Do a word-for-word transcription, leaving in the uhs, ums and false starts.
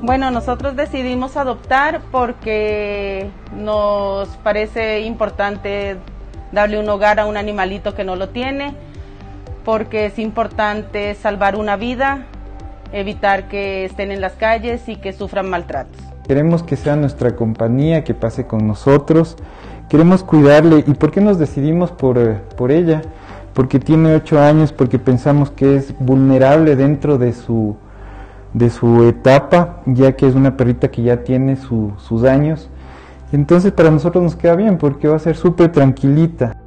Bueno, nosotros decidimos adoptar porque nos parece importante darle un hogar a un animalito que no lo tiene, porque es importante salvar una vida, evitar que estén en las calles y que sufran maltratos. Queremos que sea nuestra compañía, que pase con nosotros, queremos cuidarle. ¿Y por qué nos decidimos por, por ella? Porque tiene ocho años, porque pensamos que es vulnerable dentro de su, de su etapa, ya que es una perrita que ya tiene su, sus años. Entonces para nosotros nos queda bien, porque va a ser súper tranquilita.